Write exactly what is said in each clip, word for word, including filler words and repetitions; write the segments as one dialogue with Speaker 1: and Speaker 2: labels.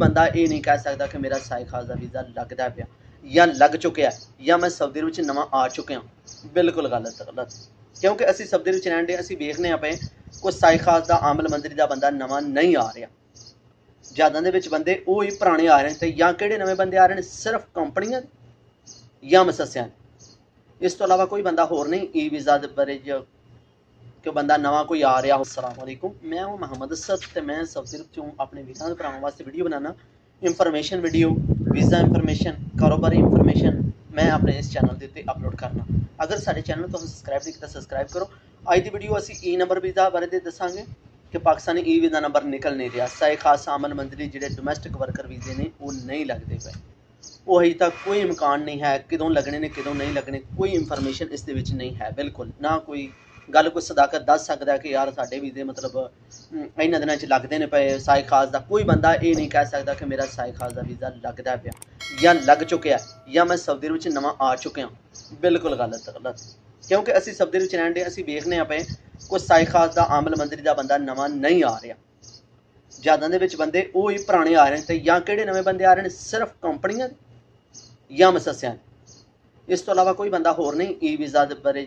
Speaker 1: बंदा ये नहीं कह सकता कि मेरा साई खास का वीज़ा लगता पाया या लग चुका या मैं सऊदी अरब में नवा आ चुका। बिल्कुल गलत गलत, क्योंकि असी सऊदी अरब रहने असी देखने पे कोई साई खास का आमल मंजरी का बंदा नवा नहीं आ रहा। ज़्यादा दे विच बंदे वो ही पुराने आ रहे हैं, या किहड़े नवे बंदे आ रहे हैं सिर्फ कंपनियां या मुसस्सियां। इस तो अलावा कोई बंदा होर नहीं ई वीज़ा के बारे कि बंदा नवा कोई आ रहा हो। अस्सलाम वालेकुम, मैं हूँ मोहम्मद असद ते मैं सऊदी अरब चों अपने वीज़ा के भरावां वास्ते वीडियो बनाना, इंफॉर्मेशन वीडियो, वीज़ा इंफॉर्मेशन, कारोबारी इंफॉर्मेशन मैं अपने इस चैनल के उत्ते अपलोड करना। अगर साडे चैनल तुसीं सबसक्राइब नहीं किया सब्सक्राइब करो। अज की वीडियो असीं ई नंबर वीज़ा बारे दसांगे कि पाकिस्तानी ई वीज़ा नंबर निकल नहीं रहा। साई खास आमल मंजरी जिहड़े डोमैसटिक वर्कर वीज़े ने वो नहीं लगते पे, वो अजे तक कोई इम्कान नहीं है किदों लगने ने किदों नहीं लगने, कोई इंफॉर्मेशन इस दे विच नहीं है। बिल्कुल ना कोई गल कोई सदाकत दस सकता है कि यार साडे वीज़े मतलब इन्हां दिनां च लगदे ने पे। साई खास का कोई बंदा ये नहीं कह सकता कि मेरा साई खास का वीज़ा लगता पाया या लग चुका या मैं सऊदी अरब में नवा आ चुका। बिल्कुल गलत गलत, क्योंकि असी सऊदी अरब रहने असी देखने पे कोई साई खास का आमल मंजरी का बंदा नवा नहीं आ रहा। ज़्यादा दे विच बंदे वो ही पुराने आ रहे हैं, या किहड़े नवे बंदे आ रहे हैं सिर्फ कंपनियां या मुसस्सियां। इस तो अलावा कोई बंदा होर नहीं ई वीज़ा के बारे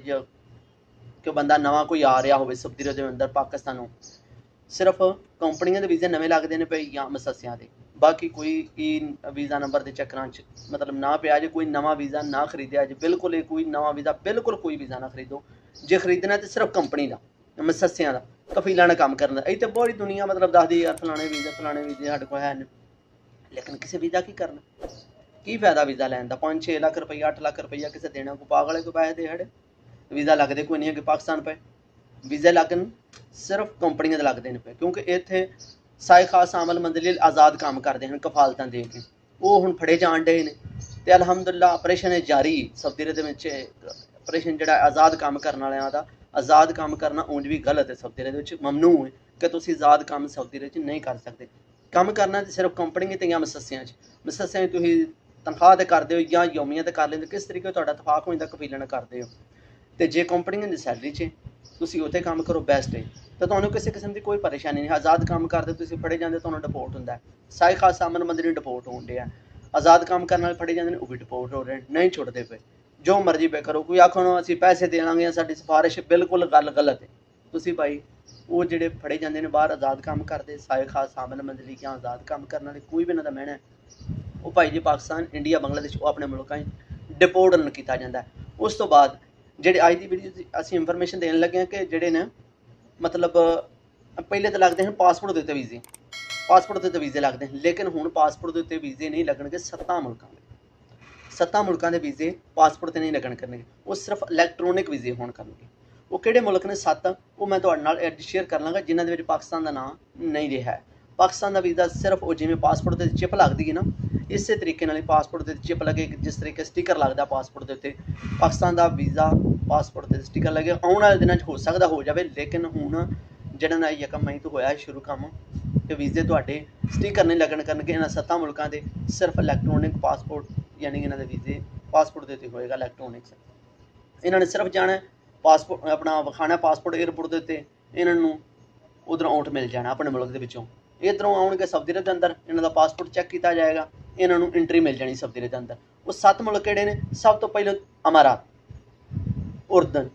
Speaker 1: कि बंदा नवा कोई आ रहा हो सऊदी अरब के अंदर पाकिस्तानों। सिर्फ कंपनियां के वीज़े नवे लगते हैं पे या मुसस्सियां के, बाकी कोई ई वीज़ा नंबर के चक्कर मतलब ना पिया जे, कोई नवा वीज़ा ना खरीदया जे। बिल्कुल कोई नवा वीज़ा बिल्कुल कोई वीज़ा ना खरीदो, जे खरीदना तो सिर्फ कंपनी का मुसस्सियां का कफीला ने काम करना। इतने बड़ी दुनिया मतलब दसदी यार फलाने वीज़ा फलाने वीज़े साढ़े को है, लेकिन किसी वीज़ा की करना की फायदा वीज़ा लैन का। पाँच छे लाख रुपया अठ लाख रुपया किसी देना, को पागल है कोई पैसे दे साढ़े वीज़ा लगते कोई नहीं है कि पाकिस्तान पे वीज़े लगन सिर्फ कंपनियां के लगते हैं पे, क्योंकि इत्थे साई खास आमल मंजरी आज़ाद काम करते हैं कफालतां दे के। वो हुण फड़े जान डे ने ते अलहमदुलिल्लाह ऑपरेशन जारी सऊदी अरब विच ऑपरेशन जिहड़ा आज़ाद काम करने वालियां दा। आज़ाद काम करना उंज भी गलत है, सऊदी अरब विच ममनू है कि तुसीं आज़ाद काम सऊदी अरब विच नहीं कर सकते। काम करना तो सिर्फ कंपनी ते या मुसस्सियां च मुसस्सियां तुसीं तनख्वाह ते करदे हो या योमिया ते कर लेंदे, किस तरीके तुहाडा इतफाक होंदा कफीला ने करदे हो। तो जे कंपनियां की सैलरी च तुसीं उत्थे काम करो बेस्ट है, तो तुहानूं किसी किस्म की कोई परेशानी नहीं। आज़ाद काम करते तुसीं फड़े जाते तुहानूं डिपोर्ट होंदा है। साई खास आमल मंजरी डिपोर्ट होण डे, आज़ाद काम करने वाले फड़े जाते हैं वो भी डिपोर्ट हो रहे हैं, नहीं छुड़ते पे। जो मर्जी पे करो, कोई आखो ना असीं पैसे देवांगे साडी सिफारिश, बिल्कुल गल गलत है। तुसीं भाई वो जिहड़े फड़े जाते हैं बाहर आज़ाद काम करते साई खास आमल मंजरी या आज़ाद काम करने वाले कोई भी इन्हां दा मैना है, वो भाई जी पाकिस्तान इंडिया बांग्लादेश वो अपने मुल्कां डिपोर्ट न किया जाता है। उस तो बाद जेह्ड़े अज की वीडियो असीं इंफॉर्मेशन देन लगे हैं कि जेह्ड़े ने मतलब पहले तो लगते हैं पासपोर्ट के उत्ते वीज़े, पासपोर्ट के उत्ते वीज़े लगते हैं, लेकिन हुण पासपोर्ट के उत्ते वीज़े नहीं लगणगे सत्तां मुल्कां दे। सत्तां मुल्कां दे वीज़े पासपोर्ट ते नहीं लगन करनगे, वो सिर्फ इलैक्ट्रोनिक वीज़े होण करनगे। वो किहड़े मुल्क ने सत्त, वो मैं तुहाडे नाल शेयर कर लांगा जिन्हां दे विच पाकिस्तान का नाम नहीं रहा है। पाकिस्तान का वीज़ा सिर्फ वो जिवें पासपोर्ट ते चिप लगदी है ना, इस तरीके नाल पासपोर्ट ते चिप लगे, जिस तरीके स्टिकर लगता पासपोर्ट के उत्ते पाकिस्तान का वीज़ा पासपोर्ट ते स्टिकर लगे। आने वाले दिनों हो सकता हो जाए, लेकिन हुण जिहड़ा ना यकम मई तो होया शुरू काम कि वीज़े तुहाडे स्टिकर नहीं लगन करनगे इन्हां सत्तां मुल्कां दे। सिर्फ इलैक्ट्रोनिक पासपोर्ट यानी कि इन्हां दे वीज़े पासपोर्ट दे उत्ते होएगा इलैक्ट्रोनिक्स। इन्हां ने सिर्फ जाना पासपोर्ट अपना विखाना पासपोर्ट एयरपोर्ट के उत्ते, इन्हां नूं उधरों आउट मिल जाना अपने मुल्क के विचों। इधरों आउणगे सऊदी अरब के अंदर, इन्हां दा पासपोर्ट चैक किया जाएगा, इन्हां नूं एंट्री मिल जानी सऊदी अरब के अंदर। वो सत्त मुल्क किहड़े ने? सब तो पहले अमारात, उर्दन,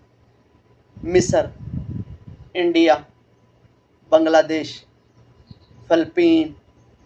Speaker 1: मिस्र, इंडिया, बांग्लादेश, फिलिपीन,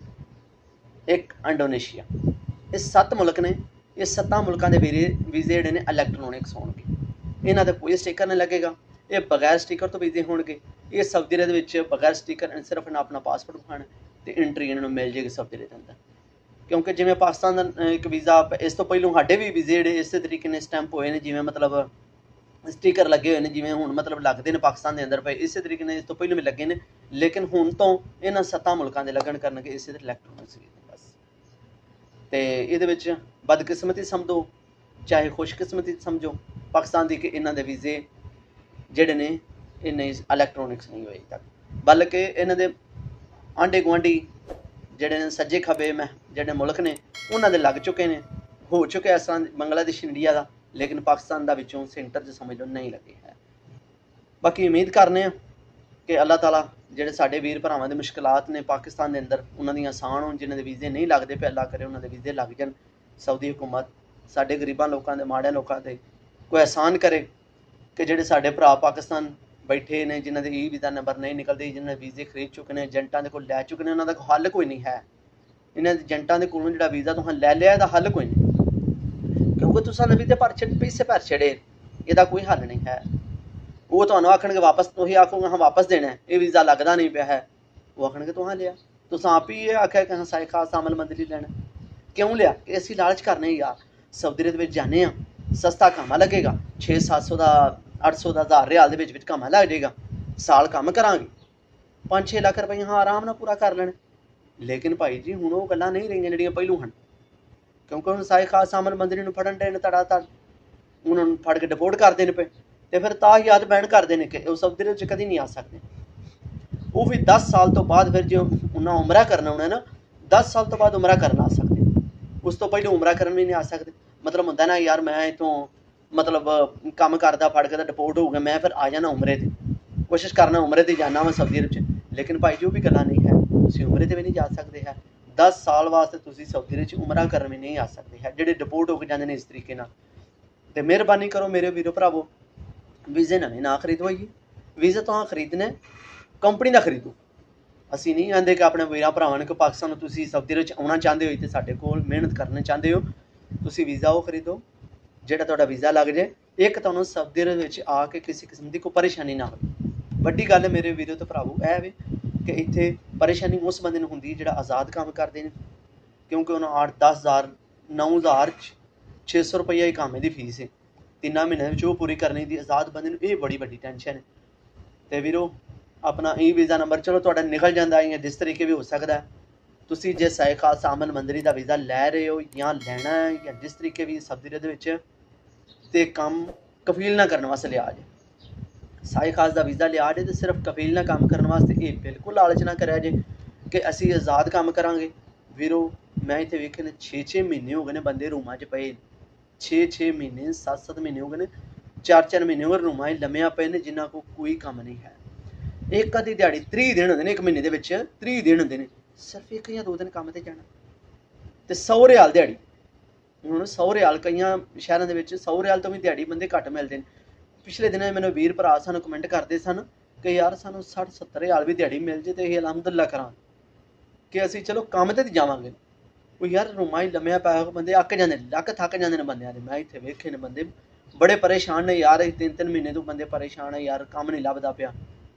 Speaker 1: एक इंडोनेशिया। ये सत्त मुल्क ने। ये सत्तां मुल्कां दे वीज़े वीज़े जिहड़े ने इलैक्ट्रोनिक्स होणगे, इन्हां ते कोई स्टिकर नहीं लगेगा। ये बगैर स्टिकर तो वीज़े होणगे। ये सऊदी अरब विच बगैर स्टिकर सिर्फ इन्हां अपना पासपोर्ट विखाना ते एंट्री इन्हां नूं मिल जाएगी सऊदी अरब के अंदर। क्योंकि जिवें पाकिस्तान का एक वीज़ा इस तो पहलों साडे भी वीज़े जिहड़े इस तरीके ने स्टैंप होए ने, जिवें मतलब स्टिकर लगे हुए हैं, जिवें हुण मतलब लगते हैं पाकिस्तान के अंदर पे, इस तरीके ने इस तो पहलों भी लगे ने, लेकिन हुण तो इन्हां सत्तां मुल्कां दे लगन करनगे इस इलैक्ट्रोनिक्स वीज़े बस। ते इहदे विच बदकिस्मती समझो चाहे खुशकिस्मती समझो पाकिस्तान की कि इन्हां दे वीज़े जिहड़े ने इन्ने इलैक्ट्रोनिक्स नहीं होए तक, बल्कि इन्हां दे आंढे गुआंढी जिहड़े ने सज्जे खब्बे में जिहड़े मुल्क ने उन्हां दे लग चुके ने, हो चुके इस तरह बांग्लादेश इंडिया का, लेकिन पाकिस्तान का विचों सेंटर च समझ लो नहीं लगे है। बाकी उम्मीद करने कि अल्लाह ताला ਜਿਹੜੇ ਸਾਡੇ ਵੀਰ ਭਰਾਵਾਂ ਦੇ ਮੁਸ਼ਕਲਾਤ ਨੇ ਪਾਕਿਸਤਾਨ ਦੇ ਅੰਦਰ ਉਹਨਾਂ ਦੀਆਂ ਆਸਾਨ ਹੋਣ, ਜਿਨ੍ਹਾਂ ਦੇ ਵੀਜ਼ੇ ਨਹੀਂ ਲੱਗਦੇ ਪਏ ਅੱਲਾ ਕਰੇ ਉਹਨਾਂ ਦੇ ਵੀਜ਼ੇ ਲੱਗ ਜਾਣ। ਸਾਊਦੀ ਹੁਕੂਮਤ ਸਾਡੇ ਗਰੀਬਾਂ ਲੋਕਾਂ ਦੇ ਮਾੜੇ ਲੋਕਾਂ ਤੇ ਕੋਈ ਆਸਾਨ ਕਰੇ ਕਿ ਜਿਹੜੇ ਸਾਡੇ ਭਰਾ ਪਾਕਿਸਤਾਨ ਬੈਠੇ ਨੇ ਜਿਨ੍ਹਾਂ ਦੇ ਈ ਵੀਜ਼ਾ ਨੰਬਰ ਨਹੀਂ ਨਿਕਲਦੇ, ਜਿਨ੍ਹਾਂ ਦੇ ਵੀਜ਼ੇ ਖਰੀਦ ਚੁੱਕੇ ਨੇ, ਏਜੰਟਾਂ ਦੇ ਕੋਲ ਲੈ ਚੁੱਕੇ ਨੇ, ਉਹਨਾਂ ਦਾ ਹੱਲ ਕੋਈ ਨਹੀਂ ਹੈ। ਇਹਨਾਂ ਦੇ ਏਜੰਟਾਂ ਦੇ ਕੋਲੋਂ ਜਿਹੜਾ ਵੀਜ਼ਾ ਤੁਸੀਂ ਲੈ ਲਿਆ ਇਹਦਾ ਹੱਲ ਕੋਈ ਨਹੀਂ, ਕਿਉਂਕਿ ਤੁਸੀਂ ਵੀਜ਼ੇ ਭਰ ਛੱਡ ਪੈਸੇ ਭਰ ਛੜੇ, ਇਹਦਾ ਕੋਈ ਹੱਲ ਨਹੀਂ ਹੈ। ਉਹ ਤੁਹਾਨੂੰ ਆਖਣਗੇ ਵਾਪਸ, ਤੁਸੀਂ ਆਖੋਗੇ ਹਾਂ ਵਾਪਸ ਦੇਣਾ ਹੈ, ਇਹ ਵੀਜ਼ਾ ਲੱਗਦਾ ਨਹੀਂ ਪਿਆ ਹੈ, ਉਹ ਆਖਣਗੇ ਤੁਹਾਂ ਲਿਆ, ਤੁਸੀਂ ਆਪ ਹੀ ਇਹ ਆਖਿਆ ਕਿ ਹਾਂ ਸਾਈ ਖਾਸ ਅਮਲ ਮੰਦਲੀ ਲੈਣਾ, ਕਿਉਂ ਲਿਆ? ਕਿ ਅਸੀਂ ਲਾਲਚ ਕਰਨੇ ਯਾਰ ਸਾਊਦੀ ਅਰਬ ਵਿੱਚ ਜਾਣੇ ਆ, ਸਸਤਾ ਕਾਮਾ ਲੱਗੇਗਾ, ਛੇ ਸੱਤ ਸੌ ਦਾ ਅੱਠ ਸੌ ਦਾ ਹਜ਼ਾਰ ਰਿਆਲ ਦੇ ਵਿੱਚ ਵਿੱਚ ਕਾਮਾ ਲੱਗ ਜਾਏਗਾ, ਸਾਲ ਕੰਮ ਕਰਾਂਗੇ, ਪੰਜ ਛੇ ਲੱਖ ਰੁਪਏ ਹਾਂ ਆਰਾਮ ਨਾਲ ਪੂਰਾ ਕਰ ਲੈਣਾ। ਲੇਕਿਨ ਭਾਈ ਜੀ ਹੁਣ ਉਹ ਗੱਲਾਂ ਨਹੀਂ ਰਹੀਆਂ ਜਿਹੜੀਆਂ ਪਹਿਲੋਂ ਹਨ, ਕਿਉਂਕਿ ਹੁਣ ਸਾਈ ਖਾਸ ਅਮਲ ਮੰਦਲੀ ਨੂੰ ਫੜਨ ਦੇ ਨੇ ਤੜਾ ਤੜ, ਉਹਨਾਂ ਨੂੰ ਫੜ ਕੇ ਡਿਪੋਰਟ ਕਰਦੇ ਨੇ ਪਏ, ਤੇ ਫਿਰ ਤਾਂ ਯਾਦ ਬੈਨ ਕਰਦੇ ਨੇ ਕਿ ਉਹ ਸਾਊਦੀ ਅਰਬ 'ਚ ਕਦੀ ਨਹੀਂ ਆ ਸਕਦੇ। ਉਹ ਵੀ ਦਸ ਸਾਲ ਤੋਂ ਬਾਅਦ ਫਿਰ ਜੇ ਉਹਨਾਂ ਉਮਰਾ ਕਰਨਾ ਹੋਣਾ ਨਾ, ਦਸ ਸਾਲ ਤੋਂ ਬਾਅਦ ਉਮਰਾ ਕਰਨ ਆ ਸਕਦੇ, ਉਸ ਤੋਂ ਪਹਿਲਾਂ ਉਮਰਾ ਕਰਨ ਵੀ ਨਹੀਂ ਆ ਸਕਦੇ। ਮਤਲਬ ਹੁੰਦਾ ਨਾ ਯਾਰ ਮੈਂ ਇੱਥੋਂ ਮਤਲਬ ਕੰਮ ਕਰਦਾ ਫੜ ਕੇ ਤਾਂ ਡਿਪੋਰਟ ਹੋ ਗਿਆ, ਮੈਂ ਫਿਰ ਆ ਜਾਣਾ ਉਮਰੇ 'ਤੇ, ਕੋਸ਼ਿਸ਼ ਕਰਨਾ ਉਮਰੇ 'ਤੇ ਜਾਣਾ ਵਾ ਸਾਊਦੀ ਅਰਬ 'ਚ। ਲੇਕਿਨ ਭਾਈ ਜੀ ਉਹ ਵੀ ਗੱਲਾਂ ਨਹੀਂ ਹੈ, ਤੁਸੀਂ ਉਮਰੇ 'ਤੇ ਵੀ ਨਹੀਂ ਜਾ ਸਕਦੇ ਹੈ, ਦਸ ਸਾਲ ਵਾਸਤੇ ਤੁਸੀਂ ਸਾਊਦੀ ਅਰਬ 'ਚ ਉਮਰਾ ਕਰਨ ਵੀ ਨਹੀਂ ਆ ਸਕਦੇ ਹੈ, ਜਿਹੜੇ ਡਿਪੋਰਟ ਹੋ ਕੇ ਜਾਂਦੇ ਨੇ ਇਸ ਤਰੀਕੇ ਨਾਲ। ਤੇ ਮਿਹਰਬਾਨੀ ਕਰੋ ਮੇਰੇ ਵੀਰੋ ਭਰਾਵੋ, ਵੀਜ਼ੇ ਨਵੇਂ ਨਾ ਖਰੀਦਵਾਈਏ, ਵੀਜ਼ਾ ਤਾਂ ਖਰੀਦਣਾ ਕੰਪਨੀ ਦਾ ਖਰੀਦੋ। ਅਸੀਂ ਨਹੀਂ ਆਂਦੇ ਕਿ ਆਪਣੇ ਵੀਰਾਂ ਭਰਾਵਾਂ ਨੇ ਕਿ ਪਾਕਿਸਤਾਨ ਨੂੰ ਤੁਸੀਂ ਸਾਊਦੀ ਅਰਬ 'ਚ ਆਉਣਾ ਚਾਹੁੰਦੇ ਹੋ ਅਤੇ ਸਾਡੇ ਕੋਲ ਮਿਹਨਤ ਕਰਨਾ ਚਾਹੁੰਦੇ ਹੋ, ਤੁਸੀਂ ਵੀਜ਼ਾ ਉਹ ਖਰੀਦੋ ਜਿਹੜਾ ਤੁਹਾਡਾ ਵੀਜ਼ਾ ਲੱਗ ਜਾਏ, ਇੱਕ ਤੁਹਾਨੂੰ ਸਾਊਦੀ ਅਰਬ ਵਿੱਚ ਆ ਕੇ ਕਿਸੇ ਕਿਸਮ ਦੀ ਕੋਈ ਪਰੇਸ਼ਾਨੀ ਨਾ ਹੋਵੇ। ਵੱਡੀ ਗੱਲ ਹੈ ਮੇਰੇ ਵੀਰੋ ਤੇ ਭਰਾਵੋ ਇਹ ਵੇ ਕਿ ਇੱਥੇ ਪਰੇਸ਼ਾਨੀ ਉਸ ਬੰਦੇ ਨੂੰ ਹੁੰਦੀ ਜਿਹੜਾ ਆਜ਼ਾਦ ਕੰਮ ਕਰਦੇ ਨੇ, ਕਿਉਂਕਿ ਉਹਨਾਂ ਅੱਠ ਦਸ ਹਜ਼ਾਰ ਨੌ ਹਜ਼ਾਰ ਛੇ ਸੌ ਰੁਪਈਆ ਹੀ ਕਾਮੇ ਦੀ ਫੀਸ ਹੈ, ਤਿੰਨਾਂ ਮਹੀਨਿਆਂ ਵਿੱਚ ਉਹ ਪੂਰੀ ਕਰਨੀ ਦੀ ਆਜ਼ਾਦ ਬੰਦੇ ਨੂੰ ਇਹ ਬੜੀ ਵੱਡੀ ਟੈਨਸ਼ਨ ਹੈ। ਤੇ ਵੀਰੋ ਆਪਣਾ ਈ ਵੀਜ਼ਾ ਨੰਬਰ ਚਲੋ ਤੁਹਾਡਾ ਨਿਕਲ ਜਾਂਦਾ ਜਾਂ ਜਿਸ ਤਰੀਕੇ ਵੀ ਹੋ ਸਕਦਾ, ਤੁਸੀਂ ਜੇ ਸਾਈ ਖਾਸ ਅਮਲ ਮੰਦਲੀ ਦਾ ਵੀਜ਼ਾ ਲੈ ਰਹੇ ਹੋ ਜਾਂ ਲੈਣਾ ਹੈ ਜਾਂ ਜਿਸ ਤਰੀਕੇ ਵੀ ਸਾਊਦੀ ਅਰਬ ਦੇ ਵਿੱਚ, ਤੇ ਕੰਮ ਕਫੀਲ ਨਾ ਕਰਨ ਵਾਸਤੇ ਲਿਆ ਜੇ, ਸਾਈ ਖਾਸ ਦਾ ਵੀਜ਼ਾ ਲਿਆ ਜੇ ਤੇ ਸਿਰਫ ਕਫੀਲ ਨਾ ਕੰਮ ਕਰਨ ਵਾਸਤੇ, ਇਹ ਬਿਲਕੁਲ ਲਾਲਚ ਨਾ ਕਰਿਆ ਜੇ ਕਿ ਅਸੀਂ ਆਜ਼ਾਦ ਕੰਮ ਕਰਾਂਗੇ। ਵੀਰੋ ਮੈਂ ਇੱਥੇ ਵੇਖੇ ਨੇ ਛੇ ਛੇ ਮਹੀਨੇ ਹੋ ਗਏ ਨੇ ਬੰਦੇ ਰੂਮਾਂ 'ਚ ਪਏ, ਛੇ ਛੇ ਮਹੀਨੇ ਸੱਤ ਸੱਤ ਮਹੀਨੇ ਹੋ ਗਏ ਨੇ, ਚਾਰ ਚਾਰ ਮਹੀਨੇ ਹੋ ਗਏ ਰੂਮਾਂ 'ਚ ਲੰਮਿਆਂ ਪਏ ਨੇ, ਜਿਨ੍ਹਾਂ ਕੋਲ ਕੋਈ ਕੰਮ ਨਹੀਂ ਹੈ। ਇੱਕ ਅੱਧੀ ਦਿਹਾੜੀ ਤੀਹ ਦਿਨ ਹੁੰਦੇ ਨੇ, ਇੱਕ ਮਹੀਨੇ ਦੇ ਵਿੱਚ ਤੀਹ ਦਿਨ ਹੁੰਦੇ ਨੇ, ਸਿਰਫ ਇੱਕ ਜਾਂ ਦੋ ਦਿਨ ਕੰਮ 'ਤੇ ਜਾਣਾ, ਤੇ ਸੌ ਰਿਆਲ ਦਿਹਾੜੀ। ਹੁਣ ਸੌ ਰਿਆਲ ਕਈਆਂ ਸ਼ਹਿਰਾਂ ਦੇ ਵਿੱਚ ਸੌ ਰਿਆਲ ਤੋਂ ਵੀ ਦਿਹਾੜੀ ਬੰਦੇ ਘੱਟ ਮਿਲਦੇ ਨੇ। ਪਿਛਲੇ ਦਿਨਾਂ ਮੈਨੂੰ ਵੀਰ ਭਰਾ ਸਾਨੂੰ ਕਮੈਂਟ ਕਰਦੇ ਸਨ ਕਿ ਯਾਰ ਸਾਨੂੰ ਸੱਠ ਸੱਤਰ ਰਿਆਲ ਵੀ ਦਿਹਾੜੀ ਮਿਲ ਜੇ ਤੇ ਇਹ ਅਲਹਮਦੁਲਿਲਾ ਕਰਾਂ ਕਿ ਅਸੀਂ ਚਲੋ ਕੰਮ 'ਤੇ ਜਾਵਾਂਗੇ। ਉਹ ਯਾਰ ਰੂਮਾਂ 'ਚ ਲੰਮਿਆਂ ਪੈ ਬੰਦੇ ਅੱਕ ਜਾਂਦੇ ਨੇ, ਲੱਕ ਥੱਕ ਜਾਂਦੇ ਨੇ ਬੰਦਿਆਂ ਦੇ। ਮੈਂ ਇੱਥੇ ਵੇਖੇ ਨੇ ਬੰਦੇ ਬੜੇ ਪਰੇਸ਼ਾਨ ਨੇ ਯਾਰ, ਇਹ ਤਿੰਨ ਤਿੰਨ ਮਹੀਨੇ ਤੋਂ ਬੰਦੇ ਪਰੇਸ਼ਾਨ ਹੈ ਯਾਰ, ਕੰਮ ਨਹੀਂ ਲੱਭਦਾ ਪਿਆ।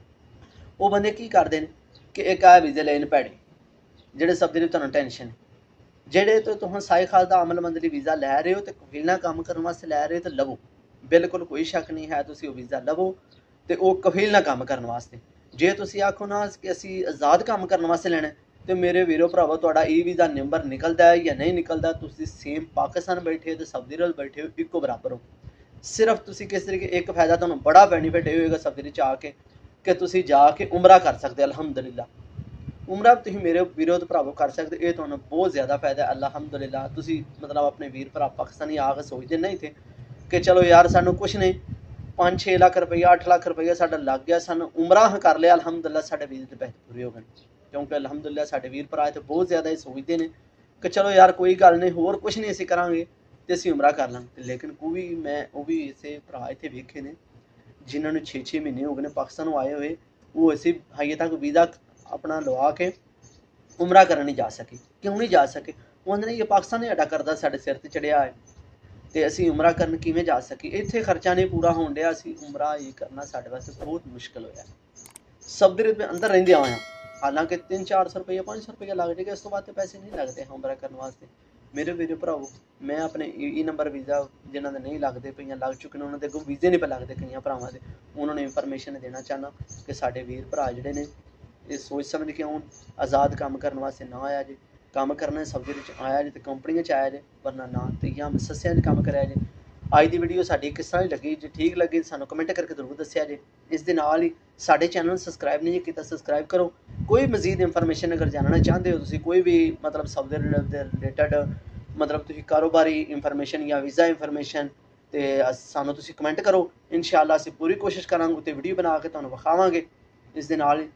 Speaker 1: ਉਹ ਬੰਦੇ ਕੀ ਕਰਦੇ ਨੇ ਕਿ ਇੱਕ ਆ ਵੀਜ਼ੇ ਲੈਣ ਭੈੜੇ, ਜਿਹੜੇ ਸਭ ਦੇ ਤੁਹਾਨੂੰ ਟੈਨਸ਼ਨ ਹੈ, ਜਿਹੜੇ ਤੋਂ ਤੁਸੀਂ ਸਾਈ ਖਾਸ ਦਾ ਅਮਲ ਮੰਦਲੀ ਵੀਜ਼ਾ ਲੈ ਰਹੇ ਹੋ ਤੇ ਕਫੀਲਾਂ ਕੰਮ ਕਰਨ ਵਾਸਤੇ ਲੈ ਰਹੇ ਹੋ ਤਾਂ ਲਵੋ, ਬਿਲਕੁਲ ਕੋਈ ਸ਼ੱਕ ਨਹੀਂ ਹੈ, ਤੁਸੀਂ ਉਹ ਵੀਜ਼ਾ ਲਵੋ ਤੇ ਉਹ ਕਫੀਲ ਨਾਲ ਕੰਮ ਕਰਨ ਵਾਸਤੇ। ਜੇ ਤੁਸੀਂ ਆਖੋ ਨਾ ਕਿ ਅਸੀਂ ਆਜ਼ਾਦ ਕੰਮ ਕਰਨ ਵਾਸਤੇ ਲੈਣਾ ਤੇ ਮੇਰੇ ਵੀਰੋ ਭਰਾਵੋ ਤੁਹਾਡਾ ਈ ਵੀਜ਼ਾ ਨੰਬਰ ਨਿਕਲਦਾ ਹੈ ਜਾਂ ਨਹੀਂ ਨਿਕਲਦਾ, ਤੁਸੀਂ ਸੇਮ ਪਾਕਿਸਤਾਨ ਬੈਠੇ ਹੋ ਤੇ ਸਾਊਦੀ ਅਰਬ ਬੈਠੇ ਹੋ, ਇੱਕੋ ਬਰਾਬਰ ਹੋ। ਸਿਰਫ ਤੁਸੀਂ ਕਿਸ ਤਰੀਕੇ ਇੱਕ ਫਾਇਦਾ ਤੁਹਾਨੂੰ ਬੜਾ ਬੈਨੀਫਿਟ ਇਹ ਹੋਏਗਾ ਸਾਊਦੀ ਅਰਬ 'ਚ ਆ ਕੇ ਕਿ ਤੁਸੀਂ ਜਾ ਕੇ ਉਮਰਾ ਕਰ ਸਕਦੇ, ਅਲਹਮਦੁਲਿਲਾ ਉਮਰਾ ਤੁਸੀਂ ਮੇਰੇ ਵੀਰੋ ਤੇ ਭਰਾਵੋ ਕਰ ਸਕਦੇ, ਇਹ ਤੁਹਾਨੂੰ ਬਹੁਤ ਜ਼ਿਆਦਾ ਫਾਇਦਾ ਹੈ ਅਲਹਮਦੁਲਿਲਾ। ਤੁਸੀਂ ਮਤਲਬ ਆਪਣੇ ਵੀਰ ਭਰਾ ਪਾਕਿਸਤਾਨੀ ਆ ਕੇ ਸੋਚਦੇ ਨਹੀਂ ਥੇ ਕਿ ਚਲੋ ਯਾਰ ਸਾਨੂੰ ਕੁਛ ਨਹੀਂ, ਪੰਜ ਛੇ ਲੱਖ ਰੁਪਈਆ ਅੱਠ ਲੱਖ ਰੁਪਈਆ ਸਾਡਾ ਲੱਗ ਗਿਆ, ਸਾਨੂੰ ਉਮਰਾ ਕਰ ਲਿਆ, ਅਲਹਮਦੁਲਿਲਾ ਸਾਡੇ ਵੀਰ ਦੇ ਪੈਸੇ ਪੂਰੇ ਹੋ ਗਏ। ਕਿਉਂਕਿ ਅਲਹਮਦੁਲਿਲਾ ਸਾਡੇ ਵੀਰ ਭਰਾ ਇੱਥੇ ਬਹੁਤ ਜ਼ਿਆਦਾ ਇਹ ਸੋਚਦੇ ਨੇ ਕਿ ਚਲੋ ਯਾਰ ਕੋਈ ਗੱਲ ਨਹੀਂ, ਹੋਰ ਕੁਛ ਨਹੀਂ ਅਸੀਂ ਕਰਾਂਗੇ ਤੇ ਅਸੀਂ ਉਮਰਾ ਕਰ ਲਾਂਗੇ। ਲੇਕਿਨ ਕੋਈ ਵੀ ਮੈਂ ਉਹ ਵੀ ਇਸੇ ਭਰਾ ਇੱਥੇ ਵੇਖੇ ਨੇ ਜਿਨ੍ਹਾਂ ਨੂੰ ਛੇ ਛੇ ਮਹੀਨੇ ਹੋ ਗਏ ਨੇ ਪਾਕਿਸਤਾਨ ਨੂੰ ਆਏ ਹੋਏ, ਉਹ ਅਸੀਂ ਹਾਈਏ ਤੱਕ ਵੀਜ਼ਾ ਆਪਣਾ ਲਵਾ ਕੇ ਉਮਰਾ ਕਰਨ ਨਹੀਂ ਜਾ ਸਕੇ। ਕਿਉਂ ਨਹੀਂ ਜਾ ਸਕੇ? ਉਹ ਕਹਿੰਦੇ ਨੇ ਇਹ ਪਾਕਿਸਤਾਨ ਸਾਡਾ ਕਰਦਾ ਸਾਡੇ ਸਿਰ 'ਤੇ ਚੜਿਆ ਹੈ ਤੇ ਅਸੀਂ ਉਮਰਾ ਕਰਨ ਕਿਵੇਂ ਜਾ ਸਕੇ, ਇੱਥੇ ਖਰਚਾ ਨਹੀਂ ਪੂਰਾ ਹੋਣ ਡਿਆ, ਅਸੀਂ ਉਮਰਾ ਇਹ ਕਰਨਾ ਸਾਡੇ ਵਾਸਤੇ ਬਹੁਤ ਮੁਸ਼ਕਿਲ ਹੋਇਆ। ਸਾਊਦੀ ਅਰਬ ਦੇ ਅੰਦਰ ਰਹਿੰਦੇ ਆਏ ਹਾਂ, ਹਾਲਾਂਕਿ ਤਿੰਨ ਚਾਰ ਸੌ ਰੁਪਈਆ ਪੰਜ ਸੌ ਰੁਪਈਆ ਲੱਗ ਜਾਏਗਾ, ਇਸ ਤੋਂ ਬਾਅਦ ਤੇ ਪੈਸੇ ਨਹੀਂ ਲੱਗਦੇ ਉਮਰਾ ਕਰਨ ਵਾਸਤੇ। ਮੇਰੇ ਵੀਰੋ ਭਰਾਵੋ ਮੈਂ ਆਪਣੇ ਈ ਨੰਬਰ ਵੀਜ਼ਾ ਜਿਨ੍ਹਾਂ ਦੇ ਨਹੀਂ ਲੱਗਦੇ ਪਈਆਂ ਲੱਗ ਚੁੱਕੇ ਨੇ, ਉਹਨਾਂ ਦੇ ਅੱਗੋਂ ਵੀਜ਼ੇ ਨਹੀਂ ਪਏ ਲੱਗਦੇ ਕਈਆਂ ਭਰਾਵਾਂ ਦੇ, ਉਹਨਾਂ ਨੂੰ ਇਨਫੋਰਮੇਸ਼ਨ ਦੇਣਾ ਚਾਹੁੰਦਾ ਕਿ ਸਾਡੇ ਵੀਰ ਭਰਾ ਜਿਹੜੇ ਨੇ ਇਹ ਸੋਚ ਸਮਝ ਕੇ ਆਉਣ, ਆਜ਼ਾਦ ਕੰਮ ਕਰਨ ਵਾਸਤੇ ਨਾ ਆਇਆ ਜੇ, ਕੰਮ ਕਰਨਾ ਸਾਊਦੀ ਅਰਬ 'ਚ ਆਇਆ ਜੇ ਤੇ ਕੰਪਨੀਆਂ 'ਚ ਆਇਆ ਜੇ, ਵਰਨਾ ਨਾ ਤੇ ਜਾਂ ਸੱਸਿਆਂ 'ਚ ਕੰਮ ਕਰਿਆ ਜੇ। ਅੱਜ ਦੀ ਵੀਡੀਓ ਸਾਡੀ ਕਿਸ ਤਰ੍ਹਾਂ ਲੱਗੀ, ਜੇ ਠੀਕ ਲੱਗੀ ਸਾਨੂੰ ਕਮੈਂਟ ਕਰਕੇ ਜ਼ਰੂਰ ਦੱਸਿਆ ਜੇ। ਇਸ ਦੇ ਨਾਲ ਹੀ ਸਾਡੇ ਚੈਨਲ ਨੂੰ ਸਬਸਕ੍ਰਾਈਬ ਨਹੀਂ ਕੀਤਾ, ਸਬਸਕ੍ਰਾਈਬ ਕਰੋ। ਕੋਈ ਮਜ਼ੀਦ ਇਨਫੋਰਮੇਸ਼ਨ ਅਗਰ ਜਾਣਨਾ ਚਾਹੁੰਦੇ ਹੋ ਤੁਸੀਂ, ਕੋਈ ਵੀ ਮਤਲਬ ਸਾਊਦੀ ਅਰਬ ਦੇ ਰਿਲੇਟਡ ਮਤਲਬ ਤੁਸੀਂ ਕਾਰੋਬਾਰੀ ਇਨਫੋਰਮੇਸ਼ਨ ਜਾਂ ਵੀਜ਼ਾ ਇਨਫੋਰਮੇਸ਼ਨ, ਤੇ ਸਾਨੂੰ ਤੁਸੀਂ ਕਮੈਂਟ ਕਰੋ, ਇਨਸ਼ਾਅੱਲਾ ਅਸੀਂ ਪੂਰੀ ਕੋਸ਼ਿਸ਼ ਕਰਾਂਗੇ ਤੇ ਵੀਡੀਓ ਬਣਾ ਕੇ ਤੁਹਾਨੂੰ ਵਿਖਾਵਾਂਗੇ। ਇਸ ਦੇ ਨਾਲ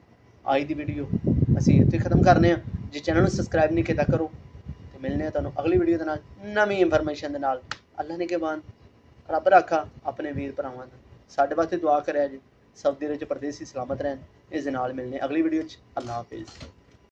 Speaker 1: आज की वीडियो असी इत्थे खत्म करने आ। जे चैनल को सबसक्राइब नहीं किया करो तो मिलने तुहानूं अगली वीडियो के नाल नवीं इंफॉर्मेशन के नाल। अल्लाह ने के बान रब रखा अपने वीर भरावां दा साडे वास्ते दुआ करिया जी। सऊदी अरब च परदेसी सलामत रहन। इस दे नाल मिलने अगली वीडियो च। अल्लाह हाफिज़।